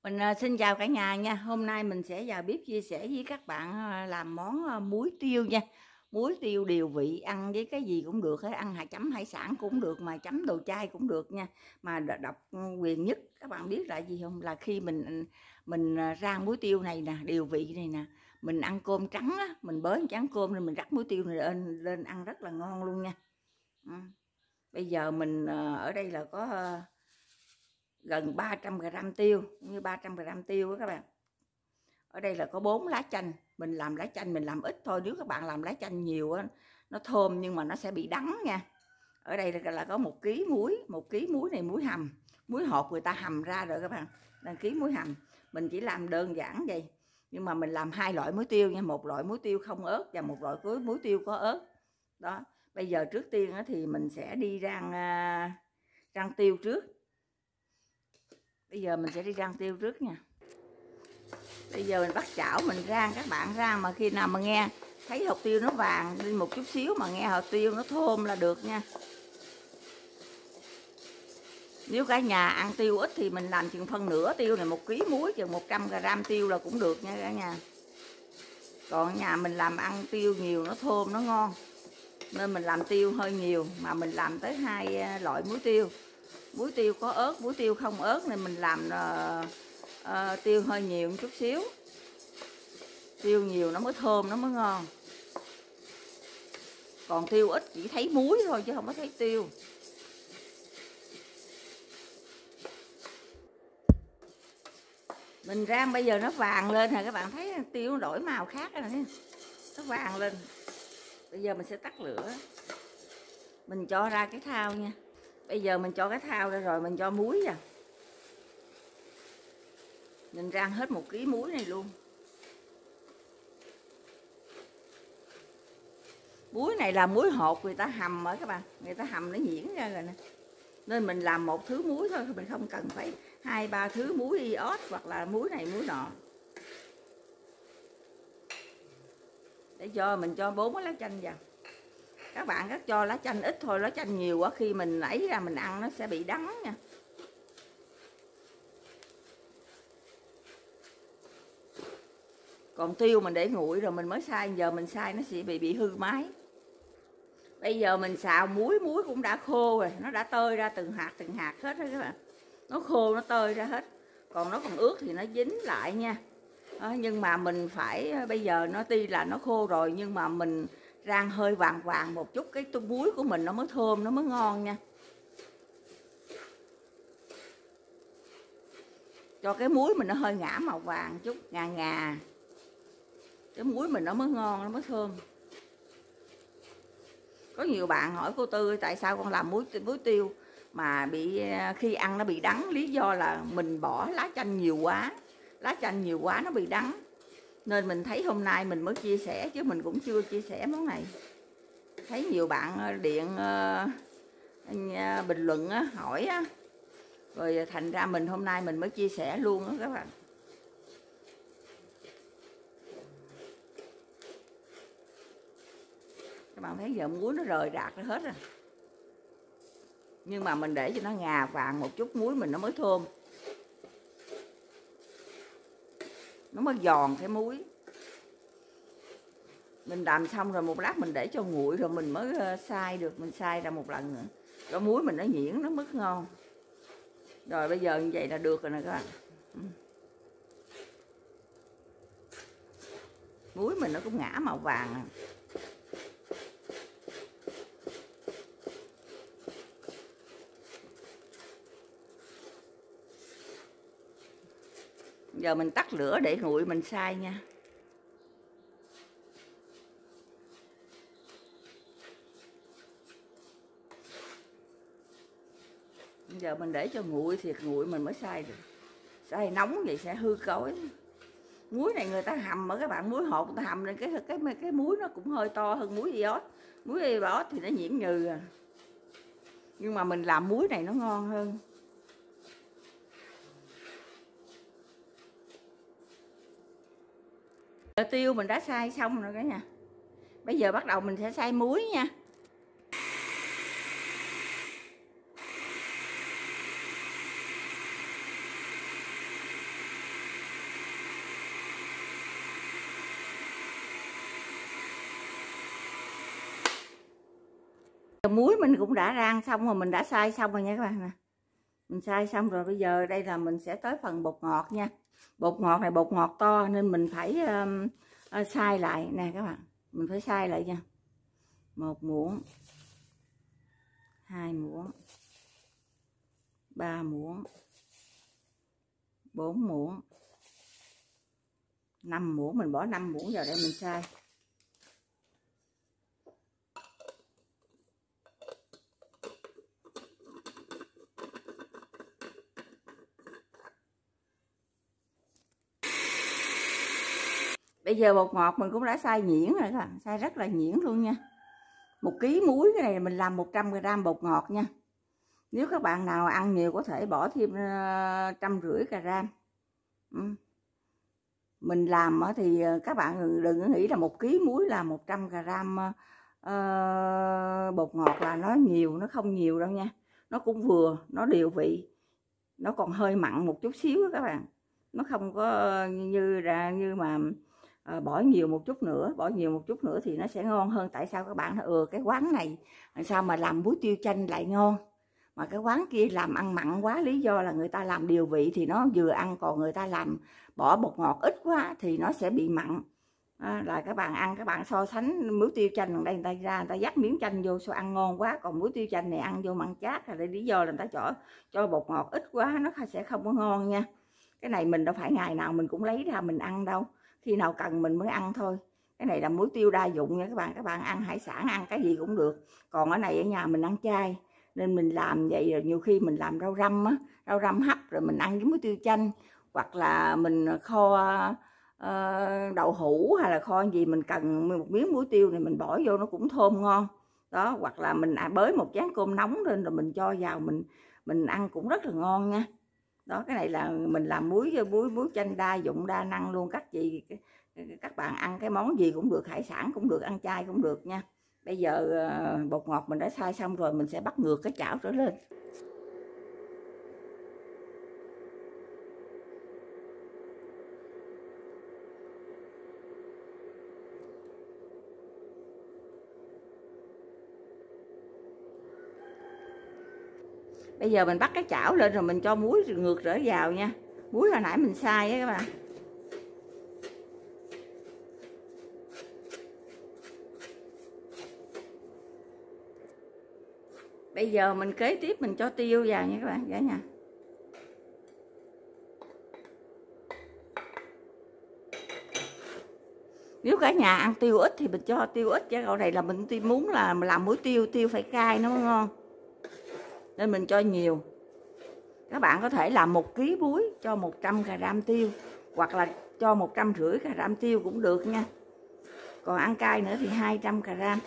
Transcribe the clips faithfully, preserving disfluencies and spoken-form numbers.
Mình, à, xin chào cả nhà nha. Hôm nay mình sẽ vào bếp chia sẻ với các bạn, a, làm món, a, muối tiêu nha. Muối tiêu điều vị, ăn với cái gì cũng được hết, ăn hải chấm hải sản cũng được, mà chấm đồ chay cũng được nha. Mà đ độc, quyền nhất các bạn biết là gì không? Là khi mình, mình, à, rang muối tiêu này nè, điều vị này nè, mình ăn cơm trắng á, mình bới một chén cơm rồi mình rắc muối tiêu này lên lên ăn rất là ngon luôn nha. Ừm, bây giờ mình, ờ, ở đây là có, ơ gần ba trăm gram tiêu, như ba trăm gram tiêu á các bạn. Ở đây là có bốn lá chanh, mình làm lá chanh mình làm ít thôi, nếu các bạn làm lá chanh nhiều á nó thơm nhưng mà nó sẽ bị đắng nha. Ở đây là, là có một ký muối, một ký muối này muối hầm, muối hột người ta hầm ra rồi các bạn. Đăng ký muối hầm. Mình chỉ làm đơn giản vậy. Nhưng mà mình làm hai loại muối tiêu nha, một loại muối tiêu không ớt và một loại muối tiêu có ớt. Đó, bây giờ trước tiên thì mình sẽ đi rang rang tiêu trước. Bây giờ mình sẽ đi rang tiêu trước nha. Bây giờ mình bắt chảo mình rang, các bạn rang mà khi nào mà nghe thấy hột tiêu nó vàng đi một chút xíu mà nghe hột tiêu nó thơm là được nha. Nếu cả nhà ăn tiêu ít thì mình làm chừng phân nửa tiêu này, một ký muối chừng một trăm gram tiêu là cũng được nha cả nhà. Còn nhà mình làm ăn tiêu nhiều nó thơm nó ngon, nên mình làm tiêu hơi nhiều, mà mình làm tới hai loại muối tiêu. Muối tiêu có ớt, muối tiêu không ớt nên mình làm uh, uh, tiêu hơi nhiều một chút xíu. Tiêu nhiều nó mới thơm, nó mới ngon. Còn tiêu ít chỉ thấy muối thôi chứ không có thấy tiêu. Mình rang bây giờ nó vàng lên rồi, các bạn thấy tiêu nó đổi màu khác rồi nè. Nó vàng lên. Bây giờ mình sẽ tắt lửa. Mình cho ra cái thau nha. Bây giờ mình cho cái thau ra rồi mình cho muối vào. Mình rang hết một ký muối này luôn. Muối này là muối hột người ta hầm rồi các bạn, người ta hầm nó nhuyễn ra rồi nè. Nên mình làm một thứ muối thôi, mình không cần phải hai ba thứ muối iốt hoặc là muối này muối nọ. Để cho mình cho bốn cái lá chanh vào. Các bạn cắt cho lá chanh ít thôi, lá chanh nhiều quá khi mình ấy ra mình ăn nó sẽ bị đắng nha. Còn tiêu mình để nguội rồi mình mới xay, giờ mình xay nó sẽ bị bị hư máy. Bây giờ mình xào muối, muối cũng đã khô rồi, nó đã tơi ra từng hạt từng hạt hết đó các bạn. Nó khô nó tơi ra hết. Còn nó còn ướt thì nó dính lại nha. Đó, nhưng mà mình phải bây giờ nó tuy là nó khô rồi nhưng mà mình rang hơi vàng vàng một chút cái tô muối của mình nó mới thơm, nó mới ngon nha. Cho cái muối mình nó hơi ngả màu vàng chút, ngà ngà. Cái muối mình nó mới ngon, nó mới thơm. Có nhiều bạn hỏi cô Tư tại sao con làm muối muối tiêu mà bị khi ăn nó bị đắng, lý do là mình bỏ lá chanh nhiều quá. Lá chanh nhiều quá nó bị đắng. Nên mình thấy hôm nay mình mới chia sẻ chứ mình cũng chưa chia sẻ món này. Thấy nhiều bạn điện uh, bình luận uh, hỏi uh, rồi thành ra mình hôm nay mình mới chia sẻ luôn đó các bạn. Các bạn thấy giờ muối nó rời rạc ra hết rồi. Nhưng mà mình để cho nó ngà vàng một chút muối mình nó mới thơm. Nó mới giòn cái muối. Mình làm xong rồi một lát mình để cho nguội rồi mình mới xay được, mình xay ra một lần nữa. Cái muối mình nó nhuyễn nó mới ngon. Rồi bây giờ như vậy là được rồi nè các bạn. Muối mình nó cũng ngả màu vàng à. Giờ mình tắt lửa để nguội mình xay nha. Giờ mình để cho nguội thiệt nguội mình mới xay được. Xay nóng vậy sẽ hư cối. Muối này người ta hầm ở các bạn, muối hột người ta hầm lên cái cái cái muối nó cũng hơi to hơn muối iốt. Muối iốt thì nó nhiễm nhừ à. Nhưng mà mình làm muối này nó ngon hơn. Tiêu mình đã xay xong rồi cả nhà. Bây giờ bắt đầu mình sẽ xay muối nha. muối mình cũng đã rang xong rồi, mình đã xay xong rồi nha các bạn nè. Mình xay xong rồi, bây giờ đây là mình sẽ tới phần bột ngọt nha. Bột ngọt này bột ngọt to nên mình phải um, uh, xay lại nè các bạn. Mình phải xay lại nha. Một muỗng, hai muỗng, ba muỗng, bốn muỗng, năm muỗng. Mình bỏ năm muỗng vào để mình xay. Bây giờ bột ngọt mình cũng đã xay nhuyễn rồi các bạn, xay rất là nhuyễn luôn nha. Một ký muối cái này mình làm một trăm gam bột ngọt nha. Nếu các bạn nào ăn nhiều có thể bỏ thêm trăm rưỡi gram. Mình làm thì các bạn đừng nghĩ là một ký muối là một trăm gram bột ngọt là nó nhiều, nó không nhiều đâu nha. Nó cũng vừa, nó điều vị. Nó còn hơi mặn một chút xíu đó các bạn. Nó không có như là như mà à, bỏ nhiều một chút nữa, bỏ nhiều một chút nữa thì nó sẽ ngon hơn. Tại sao các bạn ừ cái quán này sao mà làm muối tiêu chanh lại ngon, mà cái quán kia làm ăn mặn quá? Lý do là người ta làm điều vị thì nó vừa ăn, còn người ta làm bỏ bột ngọt ít quá thì nó sẽ bị mặn. À, là các bạn ăn, các bạn so sánh muối tiêu chanh đây, người ta ra người ta dắt miếng chanh vô sao ăn ngon quá, còn muối tiêu chanh này ăn vô mặn chát, là lý do là người ta cho cho bột ngọt ít quá nó sẽ không có ngon nha. Cái này mình đâu phải ngày nào mình cũng lấy ra mình ăn đâu, khi nào cần mình mới ăn thôi. Cái này là muối tiêu đa dụng nha các bạn. Các bạn ăn hải sản, ăn cái gì cũng được. Còn ở này ở nhà mình ăn chay nên mình làm vậy, rồi nhiều khi mình làm rau răm á, rau răm hấp rồi mình ăn với muối tiêu chanh, hoặc là mình kho uh, đậu hũ hay là kho gì, mình cần một miếng muối tiêu này mình bỏ vô nó cũng thơm ngon đó. Hoặc là mình bới một chén cơm nóng lên rồi mình cho vào mình mình ăn cũng rất là ngon nha. Đó, cái này là mình làm muối muối muối chanh đa dụng đa năng luôn. Các chị các bạn ăn cái món gì cũng được, hải sản cũng được, ăn chay cũng được nha. Bây giờ bột ngọt mình đã xay xong rồi, mình sẽ bắt ngược cái chảo trở lên. Bây giờ mình bắt cái chảo lên rồi mình cho muối ngược trở vào nha. Muối hồi nãy mình xay á các bạn. Bây giờ mình kế tiếp mình cho tiêu vào nha các bạn, cả nhà. Nếu cả nhà ăn tiêu ít thì mình cho tiêu ít, chứ cậu này là mình muốn là làm muối tiêu, tiêu phải cay nó mới ngon. Nên mình cho nhiều. Các bạn có thể làm một ký muối cho một trăm gram tiêu, hoặc là cho một trăm rưỡi gram tiêu cũng được nha. Còn ăn cay nữa thì hai trăm gram.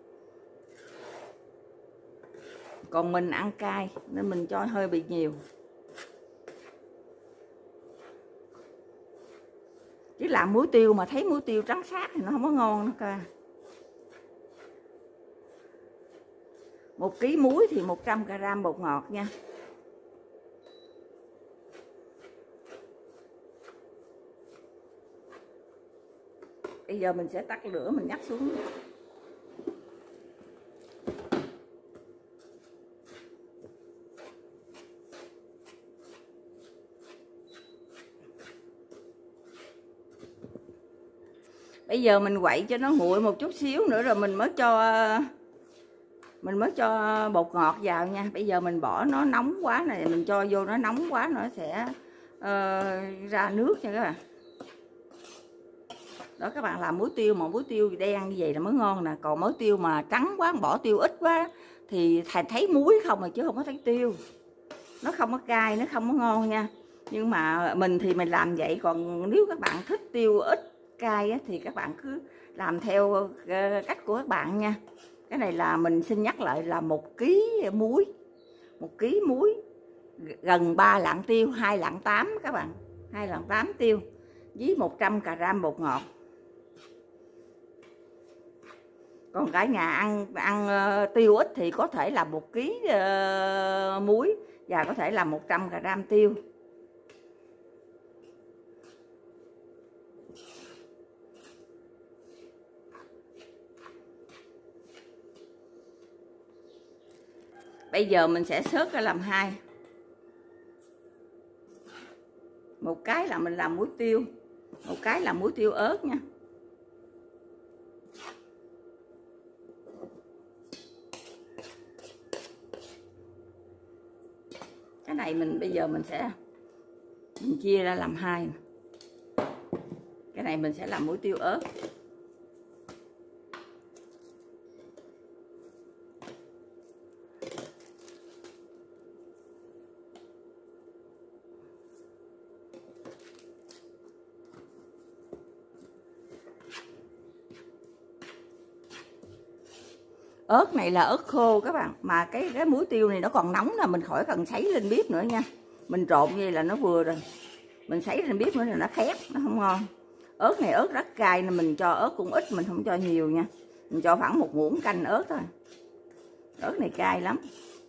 Còn mình ăn cay nên mình cho hơi bị nhiều. Chứ làm muối tiêu mà thấy muối tiêu trắng sát thì nó không có ngon nữa cơ. Một ký muối thì một trăm gram bột ngọt nha. Bây giờ mình sẽ tắt lửa, mình nhắc xuống. Bây giờ mình quậy cho nó nguội một chút xíu nữa rồi mình mới cho mình mới cho bột ngọt vào nha. Bây giờ mình bỏ nó nóng quá này, mình cho vô nó nóng quá nó sẽ uh, ra nước nha các bạn. Đó, các bạn làm muối tiêu mà muối tiêu đen như vậy là mới ngon nè. Còn muối tiêu mà trắng quá, bỏ tiêu ít quá thì thành thấy muối không mà chứ không có thấy tiêu. Nó không có cay, nó không có ngon nha. Nhưng mà mình thì mình làm vậy. Còn nếu các bạn thích tiêu ít cay á, thì các bạn cứ làm theo cách của các bạn nha. Cái này là mình xin nhắc lại là một ký muối, một ký muối gần ba lạng tiêu, hai lạng tám các bạn, hai lạng tám tiêu với một trăm gram bột ngọt. Còn cả nhà ăn ăn uh, tiêu ít thì có thể là một ký uh, muối và có thể là một trăm gram tiêu. Bây giờ mình sẽ xớt ra làm hai. Một cái là mình làm muối tiêu, một cái là muối tiêu ớt nha. Cái này mình bây giờ mình sẽ mình chia ra làm hai. Cái này mình sẽ làm muối tiêu ớt. Ớt này là ớt khô các bạn, mà cái cái muối tiêu này nó còn nóng là mình khỏi cần sấy lên bếp nữa nha. Mình trộn như là nó vừa rồi, mình sấy lên bếp nữa là nó khét, nó không ngon. Ớt này ớt rất cay nên mình cho ớt cũng ít, mình không cho nhiều nha. Mình cho khoảng một muỗng canh ớt thôi. Ớt này cay lắm.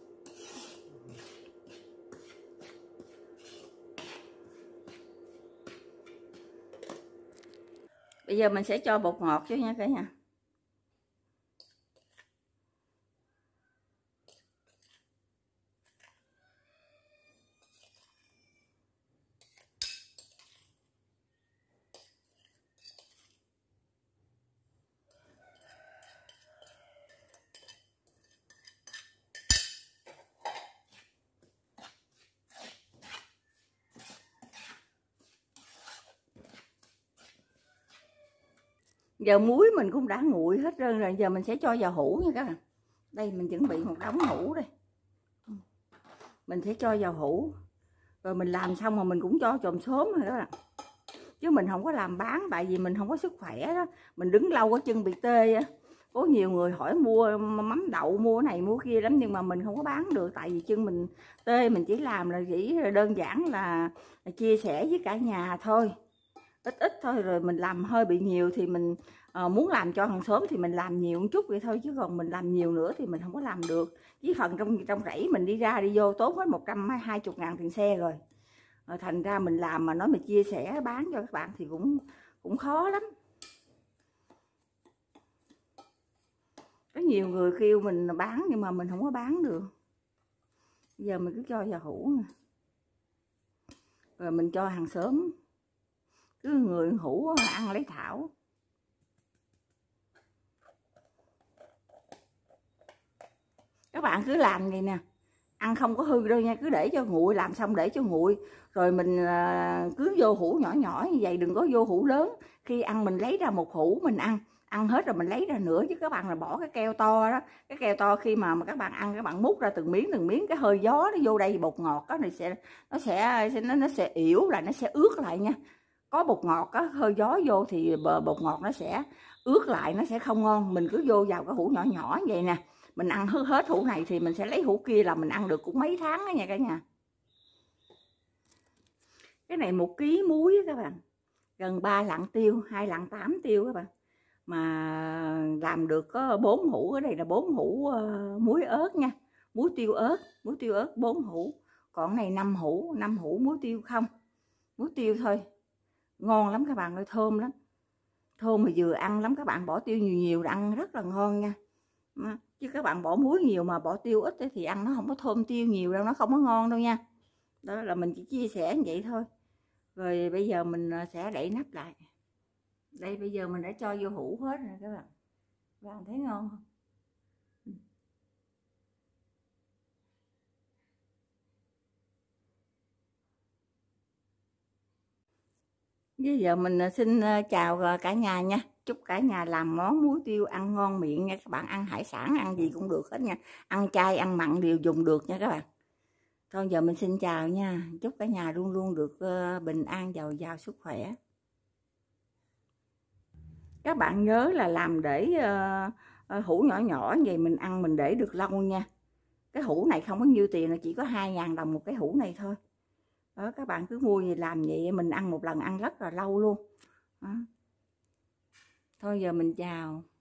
Bây giờ mình sẽ cho bột ngọt chứ nha cả nhà. Giờ muối mình cũng đã nguội hết trơn rồi, giờ mình sẽ cho vào hũ nha các bạn. Đây mình chuẩn bị một đống hũ đây. Mình sẽ cho vào hũ. Rồi mình làm xong mà mình cũng cho chồm xốm rồi các bạn. Chứ mình không có làm bán, tại vì mình không có sức khỏe đó. Mình đứng lâu có chân bị tê á. Có nhiều người hỏi mua mắm đậu, mua cái này mua kia lắm, nhưng mà mình không có bán được tại vì chân mình tê. Mình chỉ làm là chỉ đơn giản là chia sẻ với cả nhà thôi, ít ít thôi. Rồi mình làm hơi bị nhiều thì mình uh, muốn làm cho hàng xóm thì mình làm nhiều một chút vậy thôi, chứ còn mình làm nhiều nữa thì mình không có làm được. Với phần trong trong rẫy mình đi ra đi vô tốn hết một trăm hai mươi ngàn tiền xe rồi. uh, thành ra mình làm mà nói mình chia sẻ bán cho các bạn thì cũng cũng khó lắm. Có nhiều người kêu mình bán nhưng mà mình không có bán được. Bây giờ mình cứ cho vào hũ nè, rồi mình cho hàng xóm, cứ người hũ ăn lấy thảo. Các bạn cứ làm vậy nè, ăn không có hư đâu nha, cứ để cho nguội, làm xong để cho nguội rồi mình cứ vô hũ nhỏ nhỏ như vậy, đừng có vô hũ lớn. Khi ăn mình lấy ra một hũ mình ăn, ăn hết rồi mình lấy ra nữa, chứ các bạn là bỏ cái keo to đó. Cái keo to khi mà mà các bạn ăn, các bạn múc ra từng miếng từng miếng, cái hơi gió nó vô đây, bột ngọt đó này sẽ nó sẽ nó nó sẽ yểu lại, nó sẽ ướt lại nha. Có bột ngọt á, hơi gió vô thì bột ngọt nó sẽ ướt lại, nó sẽ không ngon. Mình cứ vô vào cái hũ nhỏ nhỏ vậy nè, mình ăn hết hũ này thì mình sẽ lấy hũ kia là mình ăn được cũng mấy tháng đó nha cả nhà. Cái này một ký muối các bạn, gần ba lạng tiêu, hai lạng tám tiêu các bạn, mà làm được có bốn hũ. Ở đây là bốn hũ uh, muối ớt nha, muối tiêu ớt, muối tiêu ớt bốn hũ. Còn này năm hũ, năm hũ muối tiêu không, muối tiêu thôi. Ngon lắm các bạn ơi, thơm lắm, thơm mà vừa ăn lắm. Các bạn bỏ tiêu nhiều nhiều là ăn rất là ngon nha. Chứ các bạn bỏ muối nhiều mà bỏ tiêu ít thì ăn nó không có thơm tiêu nhiều đâu, nó không có ngon đâu nha. Đó là mình chỉ chia sẻ như vậy thôi. Rồi bây giờ mình sẽ đậy nắp lại. Đây bây giờ mình đã cho vô hũ hết rồi các bạn. Các bạn thấy ngon không? Bây giờ mình xin chào cả nhà nha. Chúc cả nhà làm món muối tiêu ăn ngon miệng nha. Các bạn ăn hải sản, ăn gì cũng được hết nha. Ăn chay, ăn mặn đều dùng được nha các bạn. Thôi giờ mình xin chào nha. Chúc cả nhà luôn luôn được bình an, giàu giàu sức khỏe. Các bạn nhớ là làm để uh, hũ nhỏ nhỏ vậy mình ăn mình để được lâu nha. Cái hũ này không có nhiêu tiền, là chỉ có hai ngàn đồng một cái hũ này thôi. Đó, các bạn cứ mua gì làm vậy mình ăn một lần ăn rất là lâu luôn. Đó. Thôi giờ mình chào.